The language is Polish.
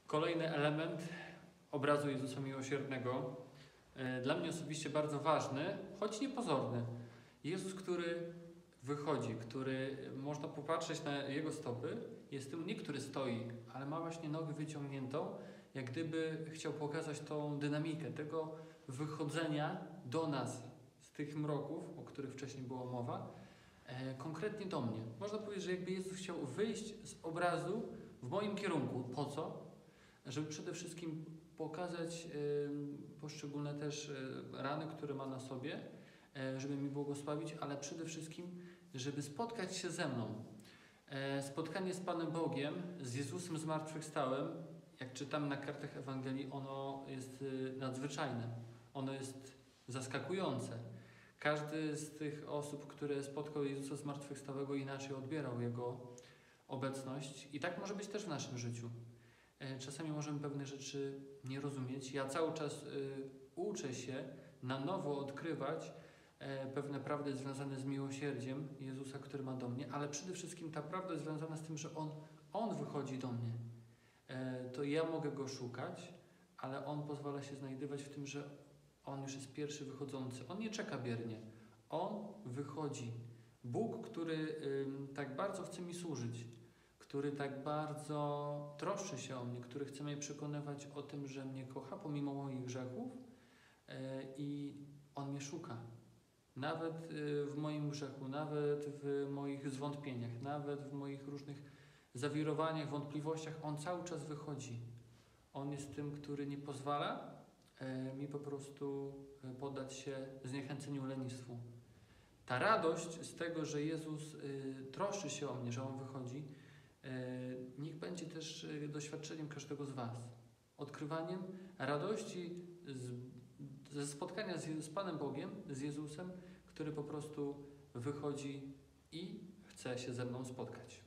Kolejny element obrazu Jezusa Miłosiernego, dla mnie osobiście bardzo ważny, choć niepozorny. Jezus, który wychodzi, który można popatrzeć na Jego stopy, jest tym nie, który stoi, ale ma właśnie nogę wyciągniętą, jak gdyby chciał pokazać tą dynamikę tego wychodzenia do nas z tych mroków, o których wcześniej była mowa, konkretnie do mnie. Można powiedzieć, że jakby Jezus chciał wyjść z obrazu w moim kierunku. Po co? Żeby przede wszystkim pokazać poszczególne też rany, które ma na sobie, żeby mi błogosławić, ale przede wszystkim, żeby spotkać się ze mną. Spotkanie z Panem Bogiem, z Jezusem zmartwychwstałym, jak czytam na kartach Ewangelii, ono jest nadzwyczajne. Ono jest zaskakujące. Każdy z tych osób, które spotkał Jezusa zmartwychwstałego, inaczej odbierał Jego obecność. I tak może być też w naszym życiu. Czasami możemy pewne rzeczy nie rozumieć. Ja cały czas uczę się na nowo odkrywać pewne prawdy związane z miłosierdziem Jezusa, który ma do mnie, ale przede wszystkim ta prawda jest związana z tym, że On wychodzi do mnie. To ja mogę Go szukać, ale On pozwala się znajdywać w tym, że On już jest pierwszy wychodzący. On nie czeka biernie. On wychodzi. Bóg, który tak bardzo chce mi służyć, który tak bardzo troszczy się o mnie, który chce mnie przekonywać o tym, że mnie kocha pomimo moich grzechów i On mnie szuka. Nawet w moim grzechu, nawet w moich zwątpieniach, nawet w moich różnych zawirowaniach, wątpliwościach, On cały czas wychodzi. On jest tym, który nie pozwala mi po prostu poddać się zniechęceniu, lenistwu. Ta radość z tego, że Jezus troszczy się o mnie, że On wychodzi, niech będzie też doświadczeniem każdego z Was. Odkrywaniem radości ze spotkania z Panem Bogiem, z Jezusem, który po prostu wychodzi i chce się ze mną spotkać.